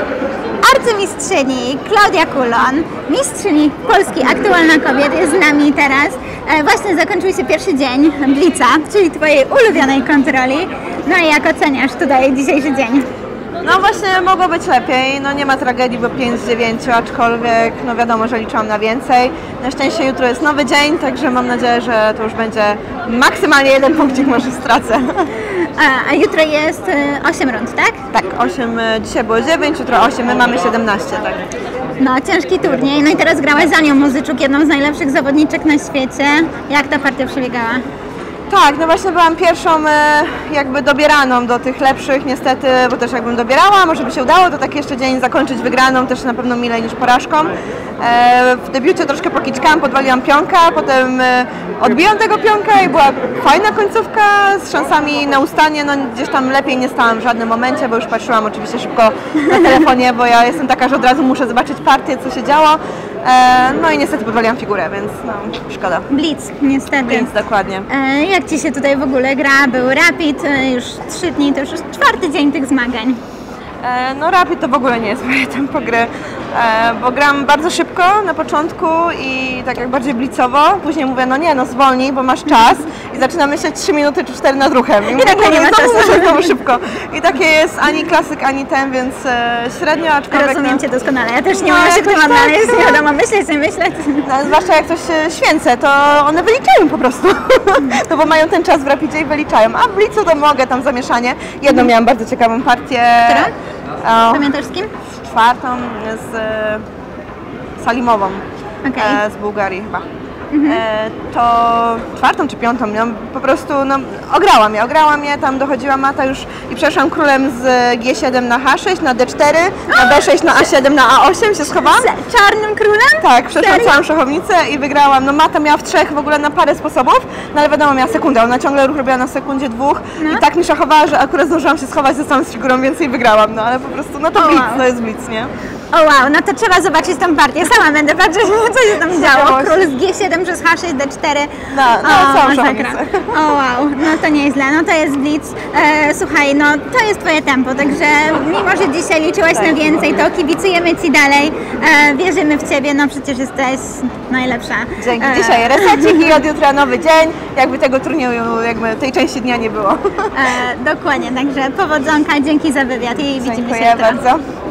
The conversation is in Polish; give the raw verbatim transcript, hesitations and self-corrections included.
Arcymistrzyni Klaudia Kulon, mistrzyni Polski Aktualna Kobiet jest z nami teraz. E, właśnie zakończył się pierwszy dzień Blitza, czyli Twojej ulubionej kontroli. No i jak oceniasz tutaj dzisiejszy dzień? No właśnie mogło być lepiej, no nie ma tragedii, bo pięć z dziewięciu, aczkolwiek no wiadomo, że liczyłam na więcej. Na szczęście jutro jest nowy dzień, także mam nadzieję, że to już będzie maksymalnie jeden punkcik, może stracę. A, a jutro jest osiem rund, tak? Tak, osiem, dzisiaj było dziewięć, jutro osiem, my mamy siedemnaście, tak. No, ciężki turniej, no i teraz grałaś z Anią Muzyczuk, jedną z najlepszych zawodniczek na świecie. Jak ta partia przebiegała? Tak, no właśnie byłam pierwszą jakby dobieraną do tych lepszych, niestety, bo też jakbym dobierała, może by się udało, to tak jeszcze dzień zakończyć wygraną, też na pewno milej niż porażką. W debiucie troszkę pokiczkałam, podwaliłam pionka, potem odbiłam tego pionka i była fajna końcówka z szansami na ustanie, no gdzieś tam lepiej nie stałam w żadnym momencie, bo już patrzyłam oczywiście szybko na telefonie, bo ja jestem taka, że od razu muszę zobaczyć partię, co się działo. No i niestety podwaliłam figurę, więc no, szkoda. Blitz, niestety. Blitz, dokładnie. Jak Ci się tutaj w ogóle gra? Był Rapid, już trzy dni, to już jest czwarty dzień tych zmagań. No Rapid to w ogóle nie jest moje tempo gry, bo gram bardzo szybko na początku i tak jak bardziej blicowo, później mówię, no nie, no zwolnij, bo masz czas i zaczynam myśleć trzy minuty czy cztery nad ruchem. I, I mówię, tak nie ma czasu. Znowu szybko. I takie jest ani klasyk, ani ten, więc średnio, aczkolwiek... Rozumiem Cię doskonale, ja też nie mam się w tym odnaleźć, nie wiadomo, myśleć, nie myśleć. No, zwłaszcza jak coś święcę, to one wyliczają po prostu, no bo mają ten czas w Rapidzie i wyliczają, a w Blitzu to mogę tam zamieszanie. Jedną miałam bardzo ciekawą partię. Która? Pamiętasz z kim? Z czwartą, z e, Salimową, okay. e, z Bułgarii chyba. Mhm. E, to czwartą czy piątą, no, po prostu no, ograłam je, ograłam je, tam dochodziła mata już i przeszłam królem z G siedem na H sześć, na D cztery, na B sześć, na A siedem, na A osiem się schowałam. Z czarnym królem? Tak, przeszłam całą szachownicę i wygrałam. No mata miała w trzech w ogóle na parę sposobów, no ale wiadomo, miała sekundę, ona ciągle ruch robiła na sekundzie, dwóch no. I tak mi szachowała, że akurat zdążyłam się schować, zostałam z figurą więcej i wygrałam, no ale po prostu, no to oh, blitz, wow. to jest blitz, nie? O wow, no to trzeba zobaczyć tą partię, sama będę patrzeć, co się tam działo. Król z G siedem przez H sześć, D cztery. No, no całą szachownicę. O wow, no to nieźle, no to jest blitz. E, słuchaj, no to jest Twoje tempo, także mimo, że dzisiaj liczyłaś tak. na więcej, to kibicujemy Ci dalej, e, wierzymy w Ciebie, no przecież jesteś najlepsza. Dzięki, e, dzisiaj resecik i od jutra nowy dzień, jakby tego turnieju, jakby tej części dnia nie było. E, dokładnie, także powodzonka, dzięki za wywiad i widzimy się jutro. Dziękuję bardzo.